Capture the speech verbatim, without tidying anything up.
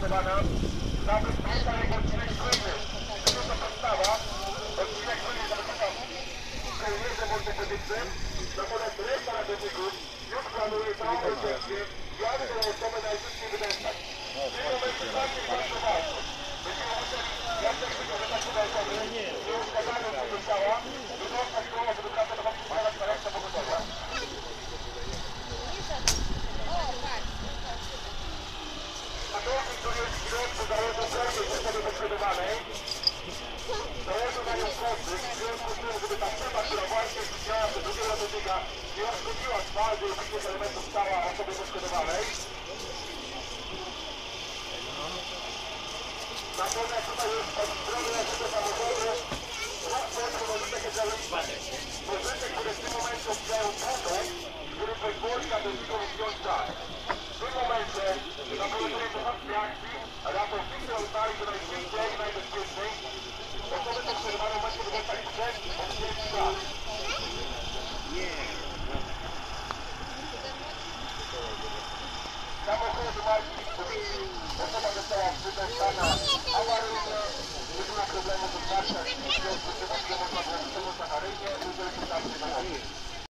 poszkodowana. Zabezpieczaj jego odcinek słynny. To to podstawa. Odcinek słynny zabezpieczam kołnierze ortopedycznym. Natomiast reszta ratowników już planuje całą procesję, jak tę osobę najszybciej wydostać. W tym momencie właśnie bardzo ważne. Będziemy musieli, jak tak wykorzystać tę osobę, nie uszkadzając się do ciała, wydostać ją, żeby praca do funkcjonować na resztę pogotowia. Ratownik, który jest w środku, założył prędzej osoby poszkodowanej. Założył na nią koszty, w związku z tym, żeby ta firma, która właśnie widziała przez drugiego ratownika, nie uszkodziła twarzy i innych elementów ciała osoby poszkodowanej. Natomiast tutaj jest od strony naszego samochodu transportu nożytek hydraulicznych. Nożytek, które w tym momencie odbijają pokaz, który pozwoli ratownikom zdjąć czas.